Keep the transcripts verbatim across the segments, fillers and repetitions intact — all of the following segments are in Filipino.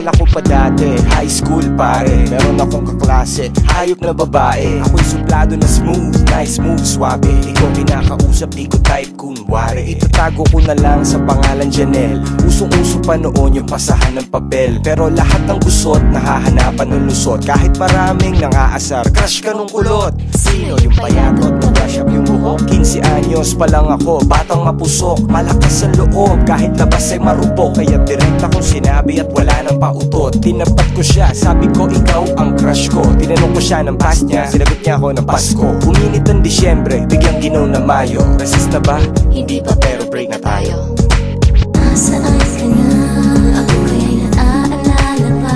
Naalala ko pa dati, high school pare, meron akong kaklase, hayop na babae. Ako'y suplado na smooth, nice move, swabe. Ikaw pinakausap, di ko type kunwari. Itatago ko na lang sa pangalan Janelle. Usong-uso pa noon yung pasahan ng papel, pero lahat ng gusot, nahahanapan ng lusot. Kahit maraming nangaasar, crush ka nung kulot. Sino yung payatot, brush up yung buhok? Quince anyos pa lang ako, batang mapusok, malakas ang loob, kahit labas ay marupok. Kaya direkta kong sinabi at wala nang pautot. Tinapat ko siya, sabi ko ikaw ang crush ko. Tinanong ko siya ng past niya, sinagot niya ako ng Pasko. Uminit ang Disyembre, biglang ginaw na Mayo. Resist na ba? Hindi pa, pero break na tayo. Nasaan ka na? Ako kaya'y naaalala pa.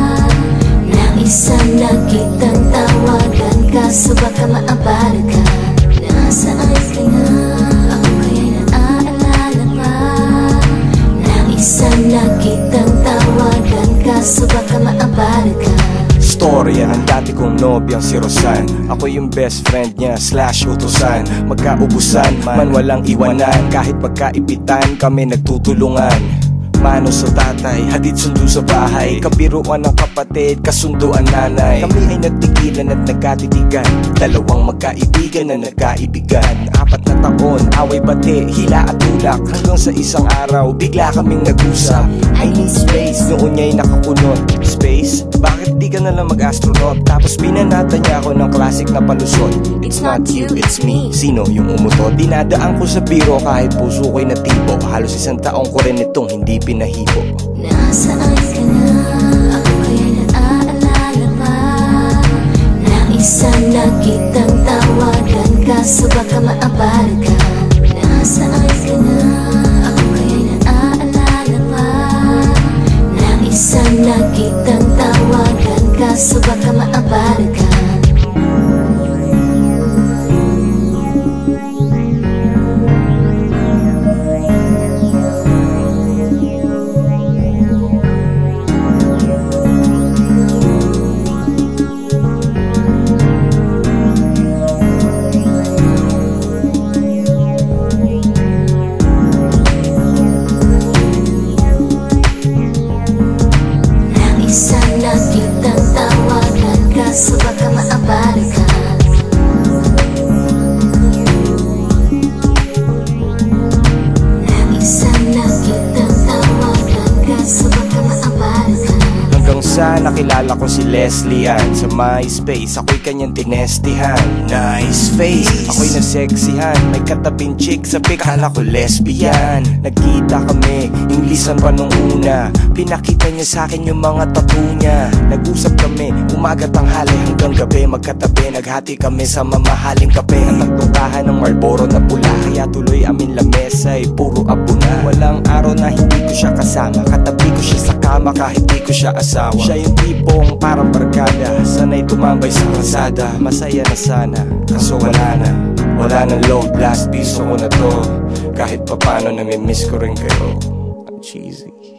Naisang na kitang tawagan, kaso baka maabala ka. Nasaan ka na? Ako kaya'y naaalala pa. Naisang na kitang tawagan, kaso baka maabala ka. Storya ng dati kong nobyang si Rosan. Ako yung best friend niya slash utusan. Magkaubusan man walang iwanan, kahit magkaibitan kami nagtutulungan. Mano sa tatay, hadid sundo sa bahay, kabiruan ng kapatid, kasunduan nanay. Kami ay nagtigilan at nagkatitigan, dalawang magkaibigan na nagkaibigan. Apat na taon, away bate, hila at tulak, hanggang sa isang araw, bigla kaming nag-usap. I need space, noon niya'y nakakunot. Space? Bakit di ka nalang mag-astronaut? Tapos binanata niya ako ng classic na palusot. It's not you, it's me. Sino yung umutot? Dinadaan ko sa biro kahit puso ko'y natibo. Halos isang taong ko rin itong hindi pinahipo. Nasaan ka na? Ako kaya'y naaalala pa. Naisang na kitang tawagan, kaso baka maabala ka. Nasaan ka na? Ako kaya'y naaalala pa. Naisang na kitang tawagan, kaso baka maabala ka. Kitang tawagan, kaso baka maabala ka. Isang na kitang tawagan, kaso baka maabala ka. Hanggang sa nakilala ko si Leslie Ann sa MySpace, ako'y kanyang tinestihan. Nice face, ako'y naseksihan. May katabing chick sa pic, kala ko lesbian. Nagkita kami, Inglisan pa nung una. Pinakita niya sa akin yung mga tattoo niya. Nag-usap kami, umaga tanghali hanggang gabi. Magkatabi, naghati kami sa mamahaling kape. At nagtungkahan ng Marlboro na pula, kaya tuloy amin lamesa ay puro abo na. Walang araw na hindi ko siya kasama, katabi ko siya sa kama kahit di ko siya asawa. Siya yung tipong parang barkada, sanay tumambay sa kalsada. Masaya na sana, kaso wala na. Wala nang load, last piso ko na to. Kahit papano namimiss ko rin kayo. Cheesy.